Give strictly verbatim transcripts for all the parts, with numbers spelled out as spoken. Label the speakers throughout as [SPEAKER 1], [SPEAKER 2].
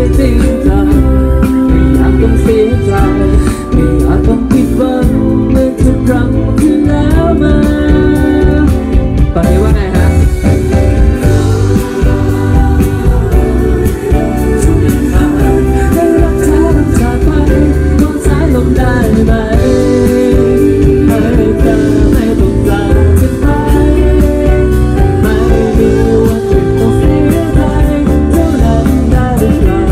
[SPEAKER 1] จริงจังไม่อยากต้องเสียใจไม่อยากต้องผิดหวังเหมือนทุกครั้งที่แล้วมาตอนนี้ว่าไงฮะได้รักเธอต้องจากไปมองสายลมได้ไหมให้เธอไม่ต้องจากกันไปไม่มีวันที่ต้องเสียใจเท่านั้นได้หรือเปล่า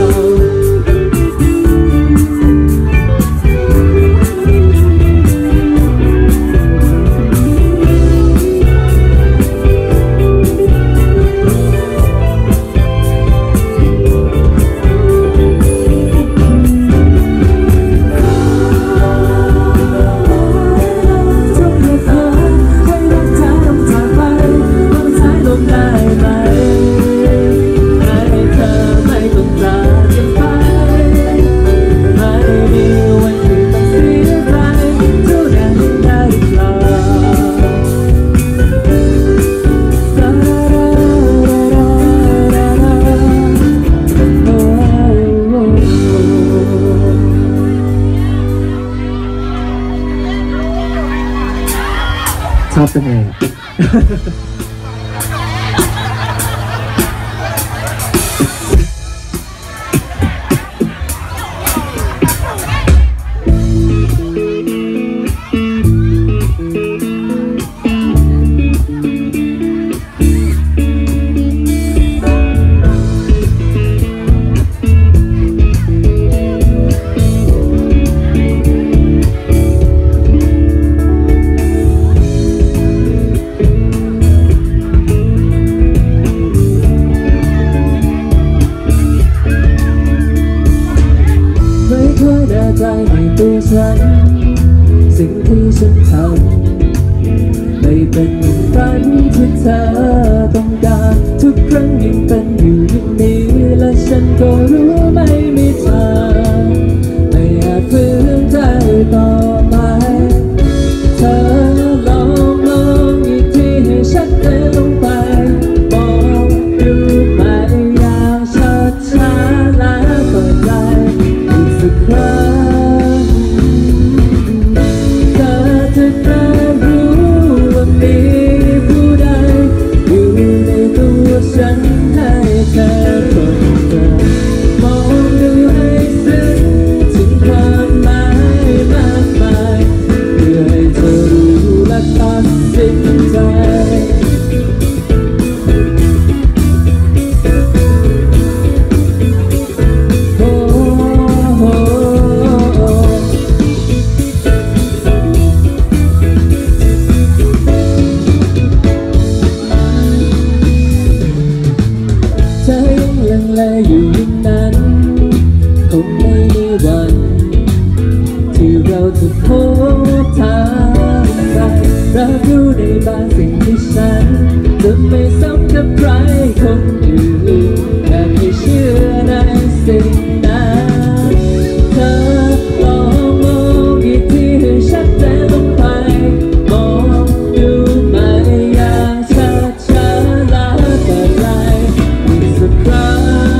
[SPEAKER 1] ชอบจังเลยใจในตัวฉันสิ่งที่ฉันทำไม่เป็นอย่างฝันที่เธอต้องการทุกครั้งยังเป็นอยู่อย่างนี้และฉันก็รู้ไม่มีทางไม่อาจฝืนใจต่อไปเธอลองมองอีกทีให้ชัดเจนลงไปมองดูไปอย่างชัดช้าและเปิดใจอีกสักครั้งอยู่อย่างนั้นคงไม่มีวันที่เราจะพบทางใจรับรู้ในบางสิ่งที่ฉันจะไม่ซ้ำกับใครคนอื่นแต่ไม่เชื่อในสิ่งนั้นเธอลองมองอีกทีให้ชัดเจนลงไปมองดูไม่อย่างช้าช้าและเปิดใจอีกสักครั้ง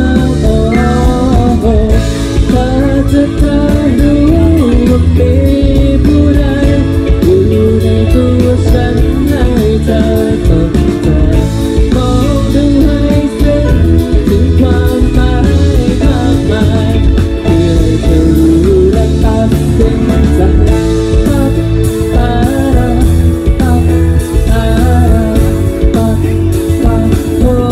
[SPEAKER 1] จะเธอรู้ว่ามีผู้ใดอยู่ในตัวฉันให้เธอต้องเจอมองดูให้สิ้นถึงความหมายมากมายเพื่อให้เธอรู้และตัดสินใจตัดตาตัดตาตัดตาโอ้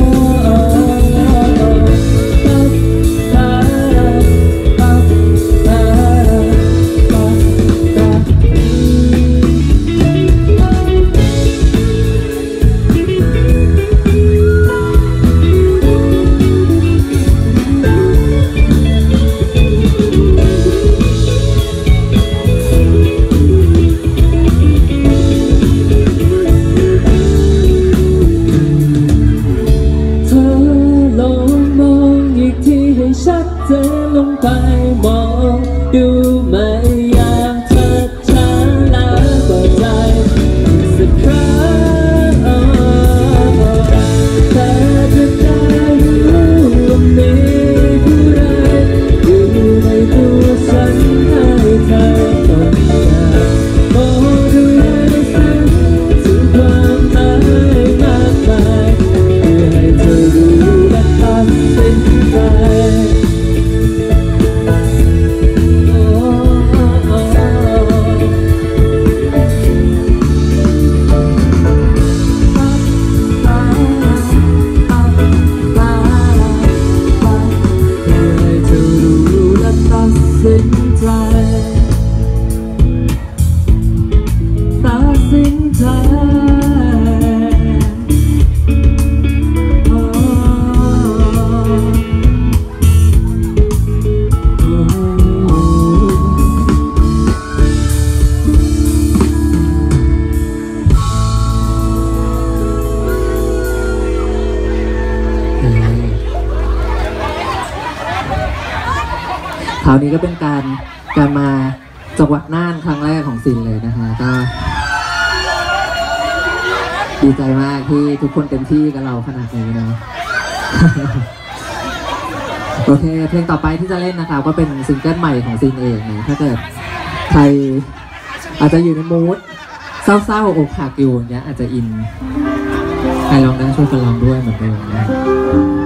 [SPEAKER 1] ชัดเจนลงไปมองดูไม่อย่างชัดช้าและเปิดใจสักครั้งเธอจะได้รู้ว่ามีราวนี้ก็เป็นการการมาจังหวัดน่านครั้งแรกของซินเลยนะคะก็ดีใจมากที่ทุกคนเต็มที่กับเราขนาดนี้นะ โอเคเพลงต่อไปที่จะเล่นนะคะก็เป็นซิงเกิลใหม่ของซินเองนะถ้าเกิดใครอาจจะอยู่ในมูดเศร้าๆอกหักอยู่อย่างเงี้ยอาจจะอินใครลองได้ช่วยกันลองด้วยเหมือนเดิมนะ